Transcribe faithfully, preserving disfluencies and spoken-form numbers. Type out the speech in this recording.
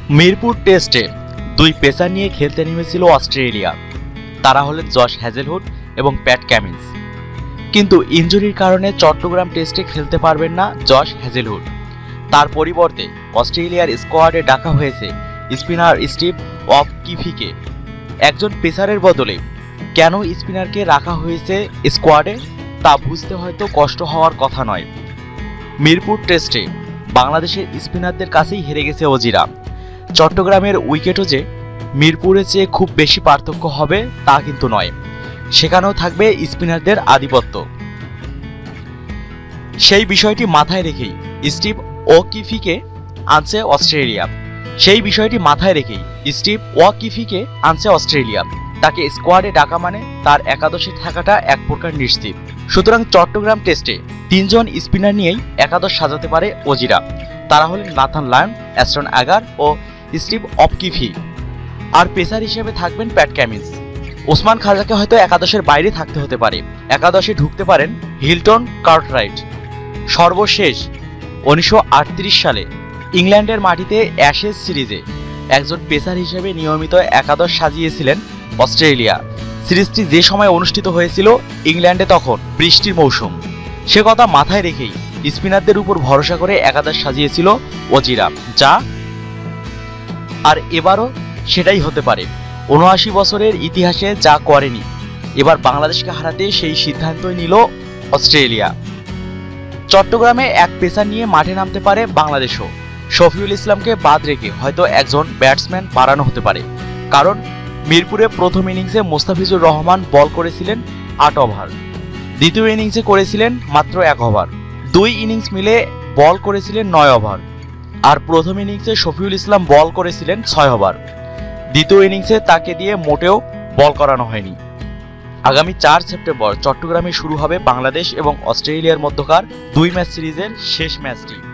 মিরপুর টেস্টে দুই পেসার নিয়ে খেলতে নেমেছিল অস্ট্রেলিয়া। তারা হলেন জশ হ্যাজেলউড এবং প্যাট কামিন্স। কিন্তু ইনজুরির কারণে চট্টগ্রাম টেস্টে খেলতে পারবেন না জশ হ্যাজেলউড। তার পরিবর্তে অস্ট্রেলিয়ার স্কোয়াডে ডাকা হয়েছে স্পিনার স্টিভ অফ কিফিকে। একজন পেসারের বদলে কেন স্পিনারকে রাখা হয়েছে স্কোয়াডে তা বুঝতে হয়তো কষ্ট হওয়ার কথা নয়। মিরপুর টেস্টে বাংলাদেশের স্পিনারদের কাছেই হেরে গেছে অজিরা। চট্টগ্রামের উইকেটও যে মিরপুরের চেয়ে খুব বেশি পার্থক্য হবে তা কিন্তু নয়, সেখানেও থাকবে স্পিনারদের আধিপত্য। সেই বিষয়টি মাথায় রেখেই স্টিভ ওকিফিকে আনছে অস্ট্রেলিয়া সেই বিষয়টি মাথায় রেখেই স্টিভ ওকিফিকে আনছে অস্ট্রেলিয়া তাকে স্কোয়াডে ডাকা মানে তার একাদশে থাকাটা এক প্রকার নিশ্চিত। সুতরাং চট্টগ্রাম টেস্টে তিনজন স্পিনার নিয়েই একাদশ সাজাতে পারে অজিরা। তারা হলেন নাথান লায়ন, অ্যাস্টন আগার ও স্টিভ অপকিফি। আর পেসার হিসেবে থাকবেন প্যাট কামিন্স। ওসমান খাজাকে হয়তো একাদশের বাইরে থাকতে হতে পারে, একাদশে ঢুকতে পারেন হিল্টন কার্টরাইট। সর্বশেষ উনিশশো আটত্রিশ সালে ইংল্যান্ডের মাটিতে অ্যাশেজ সিরিজে একজন পেসার হিসেবে নিয়মিত একাদশ সাজিয়েছিলেন অস্ট্রেলিয়া। সিরিজটি যে সময় অনুষ্ঠিত হয়েছিল ইংল্যান্ডে তখন বৃষ্টির মৌসুম। সে কথা মাথায় রেখেই স্পিনারদের উপর ভরসা করে একাদশ সাজিয়েছিল অজিরা, যা আর এবারও সেটাই হতে পারে। উনআশি বছরের ইতিহাসে যা করেনি, এবার বাংলাদেশকে হারাতে সেই সিদ্ধান্তই নিল অস্ট্রেলিয়া। চট্টগ্রামে এক পেসার নিয়ে মাঠে নামতে পারে বাংলাদেশও। শফিউল ইসলামকে বাদ রেখে হয়তো একজন ব্যাটসম্যান বাড়ানো হতে পারে, কারণ মিরপুরে প্রথম ইনিংসে মোস্তাফিজুর রহমান বল করেছিলেন আট ওভার, দ্বিতীয় ইনিংসে করেছিলেন মাত্র এক ওভার, দুই ইনিংস মিলে বল করেছিলেন নয় ওভার। আর প্রথম ইনিংসে শফিউল ইসলাম বল করেছিলেন ছয় ওভার, দ্বিতীয় ইনিংসে তাকে দিয়ে মোটেও বল করানো হয়নি। আগামী চার সেপ্টেম্বর চট্টগ্রামে শুরু হবে বাংলাদেশ এবং অস্ট্রেলিয়ার মধ্যকার দুই ম্যাচ সিরিজের শেষ ম্যাচটি।